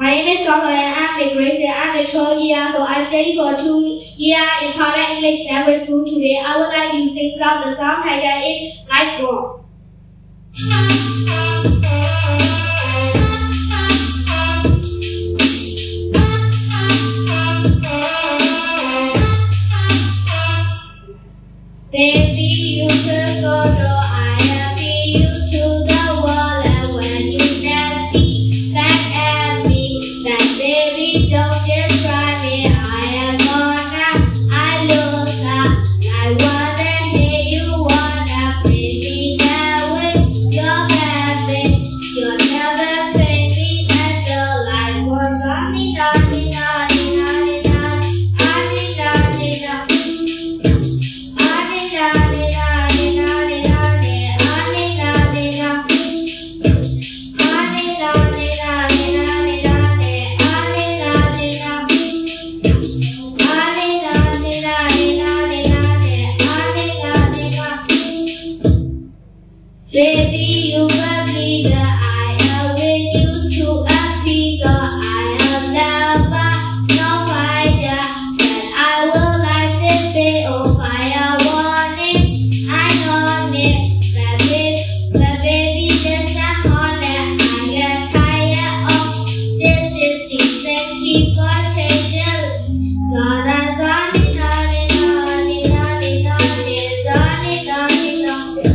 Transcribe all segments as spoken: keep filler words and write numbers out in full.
My name is Kaung Zaw Hein. I'm the grade I'm the twelve year, so I study for two years in private English language school today. I would like to sing some the song titled is Life Wrong. Baby, you could go to I have you to the wall, and when you nasty back at me, that baby don't just try me. I am gonna, I look up, I wanna hear you wanna play me now with your habit. You'll never play me natural like one naughty, naughty, naughty, naughty, naughty, naughty, naughty, naughty. Baby, you believe that I am with you to a piece, or I am never no fighter, that I will last it bit or fire warning. I know it, but baby, but baby, just not on it. I get tired of this disease and keep on changing. Gonna sunny, sunny, sunny, sunny, sunny, sunny, sunny, sunny.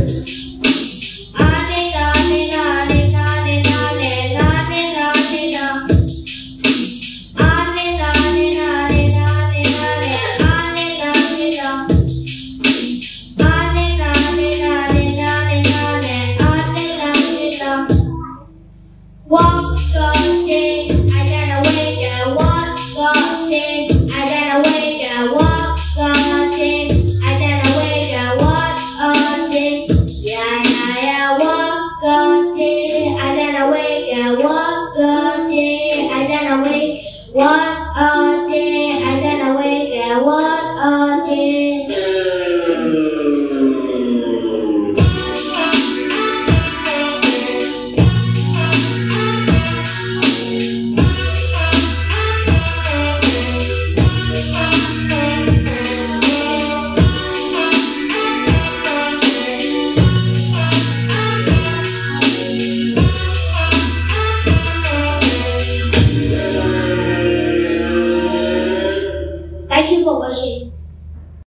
Walk